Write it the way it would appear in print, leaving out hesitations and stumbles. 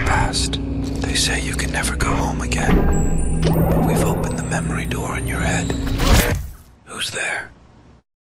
past. They say you can never go home again. But we've opened the memory door in your head. Who's there?